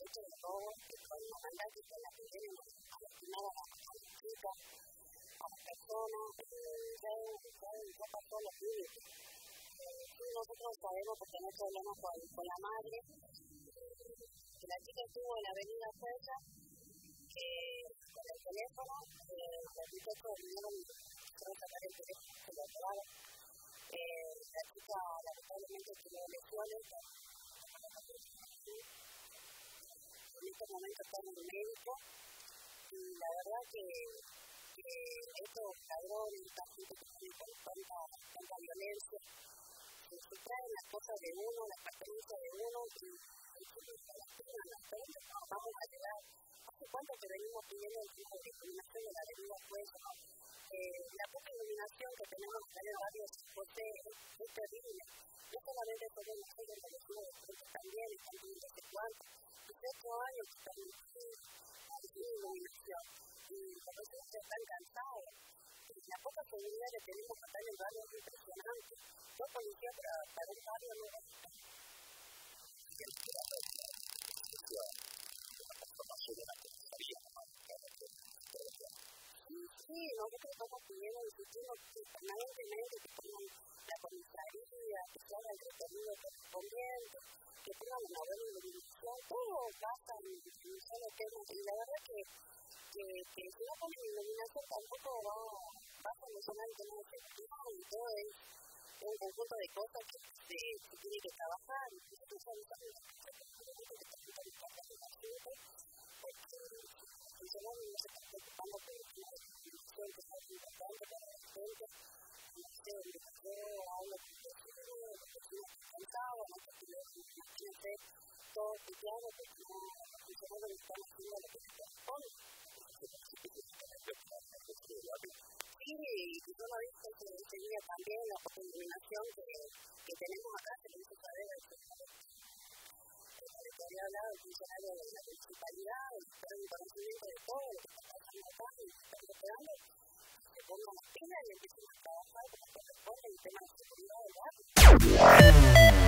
mucho de robo, que con la maldad y con la que vienen a lastimar a las chicas, a las personas, ya pasó los límites. Sí, nosotros sabemos que tenemos problemas con la madre, que la chica estuvo en la avenida Fuerza, con el teléfono, los muchachos vinieron a sacar el teléfono, se lo robaron. La chica lamentablemente tuvo lesiones, en este momento está en el médico, y la verdad que estos ladrones, esta gente que tiene con tanta violencia, se traen las cosas de uno, las pertenencias de uno, y se lastiman las personas. Vamos a llegar. ¿Hace cuánto que venimos pidiendo el tipo de iluminación de la avenida Fuerza? La poca iluminación que tenemos acá en el barrio de San José es terrible. No solamente sobre nosotros, los vecinos de frente también están pidiendo hace cuánto. 18 años que están sin iluminación. Y los vecinos están cansados. La poca seguridad que tenemos acá en el barrio es impresionante. No policía para un barrio no es. Sí, nosotros estamos pidiendo, insistimos permanentemente que tengan la comisaría, que se haga el recorrido correspondiente, que tengan una buena iluminación, todo pasa en un solo tema. Y la verdad que si no ponen iluminación tampoco va a solucionar el tema de seguridad y todo es un conjunto de cosas que se tiene que trabajar. Nosotros avisamos que la gente, porque el funcionario no se está preocupando por el tema de iluminación, que es algo importante para la gente. No sé, yo hablo con los vecinos que cansaban, imagínate todo piteado, porque los funcionarios están haciendo lo que se corresponde. Sí, y yo lo he visto que ese día también la iluminación que tenemos acá se hizo saber al secretario que había hablado el funcionario de la municipalidad, pero un conocimiento de todo lo que está pasando acá, y estamos esperando que se pongan las pilas y empiecen a trabajar como corresponde en el tema de seguridad del barrio.